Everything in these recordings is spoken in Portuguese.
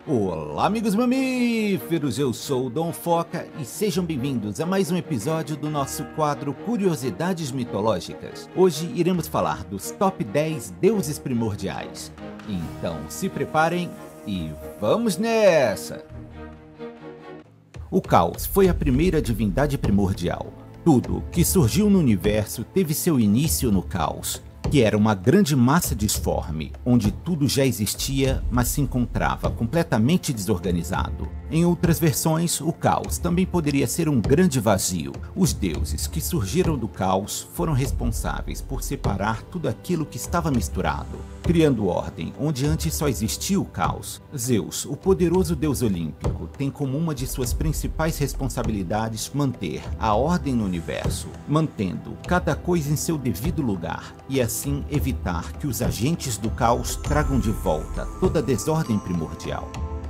Olá, amigos mamíferos, eu sou o Dom Foca e sejam bem-vindos a mais um episódio do nosso quadro Curiosidades Mitológicas. Hoje iremos falar dos top 10 deuses primordiais. Então se preparem e vamos nessa! O caos foi a primeira divindade primordial. Tudo que surgiu no universo teve seu início no caos, que era uma grande massa disforme, onde tudo já existia, mas se encontrava completamente desorganizado. Em outras versões, o caos também poderia ser um grande vazio. Os deuses que surgiram do caos foram responsáveis por separar tudo aquilo que estava misturado, criando ordem onde antes só existia o caos. Zeus, o poderoso deus olímpico, tem como uma de suas principais responsabilidades manter a ordem no universo, mantendo cada coisa em seu devido lugar, e assim evitar que os agentes do caos tragam de volta toda a desordem primordial.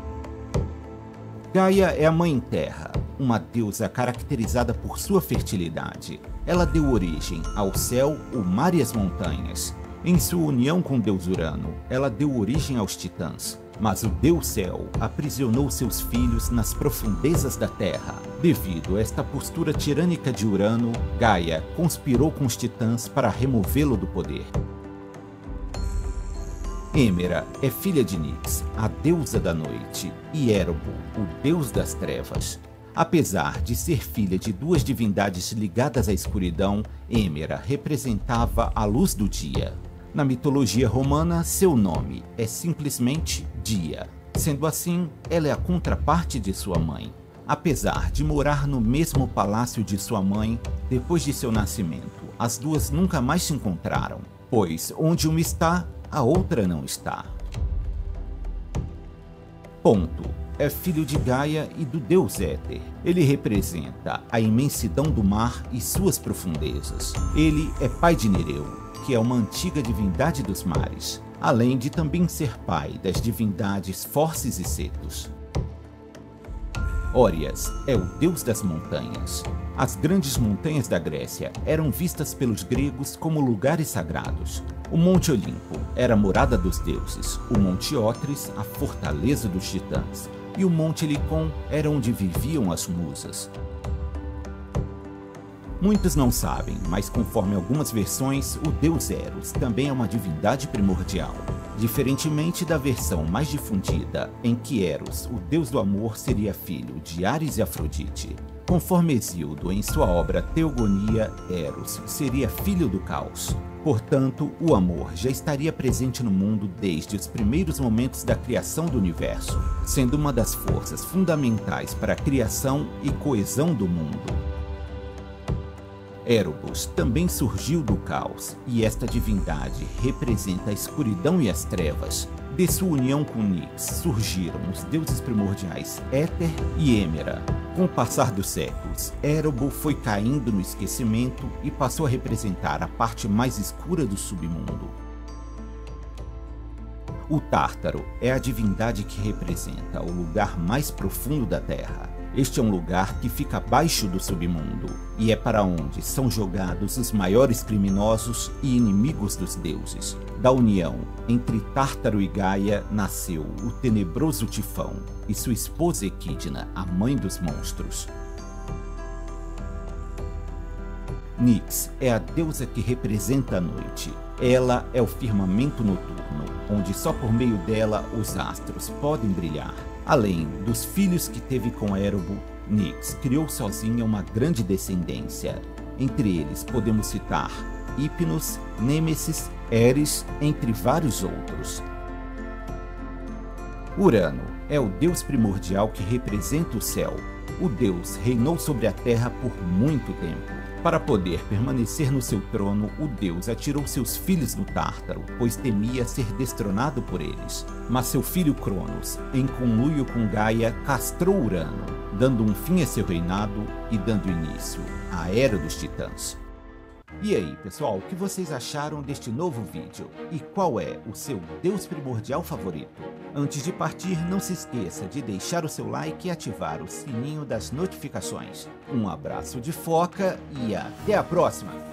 Gaia é a Mãe Terra, uma deusa caracterizada por sua fertilidade. Ela deu origem ao céu, o mar e as montanhas. Em sua união com o deus Urano, ela deu origem aos titãs, mas o deus Céu aprisionou seus filhos nas profundezas da terra. Devido a esta postura tirânica de Urano, Gaia conspirou com os titãs para removê-lo do poder. Hemera é filha de Nix, a deusa da noite, e Érobo, o deus das trevas. Apesar de ser filha de duas divindades ligadas à escuridão, Hemera representava a luz do dia. Na mitologia romana, seu nome é simplesmente Dia. Sendo assim, ela é a contraparte de sua mãe. Apesar de morar no mesmo palácio de sua mãe, depois de seu nascimento, as duas nunca mais se encontraram, pois onde uma está, a outra não está. Ponto. É filho de Gaia e do deus Éter. Ele representa a imensidão do mar e suas profundezas. Ele é pai de Nereu, que é uma antiga divindade dos mares, além de também ser pai das divindades Forces e Cetos. Órias é o deus das montanhas. As grandes montanhas da Grécia eram vistas pelos gregos como lugares sagrados. O Monte Olimpo era a morada dos deuses, o Monte Otris a fortaleza dos titãs, e o Monte Helicon era onde viviam as musas. Muitos não sabem, mas conforme algumas versões, o deus Eros também é uma divindade primordial. Diferentemente da versão mais difundida, em que Eros, o deus do amor, seria filho de Ares e Afrodite. Conforme Hesíodo, em sua obra Teogonia, Eros seria filho do caos. Portanto, o amor já estaria presente no mundo desde os primeiros momentos da criação do universo, sendo uma das forças fundamentais para a criação e coesão do mundo. Erebos também surgiu do caos, e esta divindade representa a escuridão e as trevas. De sua união com Nix surgiram os deuses primordiais Éter e Hemera. Com o passar dos séculos, Érobo foi caindo no esquecimento e passou a representar a parte mais escura do submundo. O Tártaro é a divindade que representa o lugar mais profundo da Terra. Este é um lugar que fica abaixo do submundo, e é para onde são jogados os maiores criminosos e inimigos dos deuses. Da união entre Tártaro e Gaia nasceu o tenebroso Tifão e sua esposa Equidna, a mãe dos monstros. Nix é a deusa que representa a noite. Ela é o firmamento noturno, onde só por meio dela os astros podem brilhar. Além dos filhos que teve com Érobo, Nix criou sozinha uma grande descendência. Entre eles podemos citar Hipnos, Nêmesis, Eris, entre vários outros. Urano é o deus primordial que representa o céu. O deus reinou sobre a terra por muito tempo. Para poder permanecer no seu trono, o deus atirou seus filhos no Tártaro, pois temia ser destronado por eles. Mas seu filho Cronos, em conluio com Gaia, castrou Urano, dando um fim a seu reinado e dando início à Era dos Titãs. E aí, pessoal, o que vocês acharam deste novo vídeo? E qual é o seu deus primordial favorito? Antes de partir, não se esqueça de deixar o seu like e ativar o sininho das notificações. Um abraço de Foca e até a próxima!